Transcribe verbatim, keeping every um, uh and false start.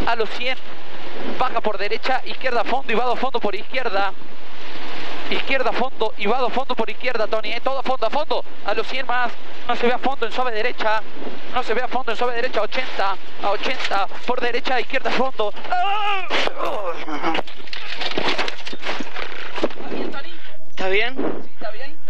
a los cien. Baja por derecha, izquierda a fondo y va a fondo por izquierda. Izquierda a fondo y va a fondo por izquierda, Tony, ¿eh? Todo a fondo, a fondo, a los cien más. No se ve a fondo en suave derecha. No se ve a fondo en suave derecha, ochenta, a ochenta, por derecha, izquierda a fondo. ¿Está bien, Tony? ¿Está bien? Sí, está bien.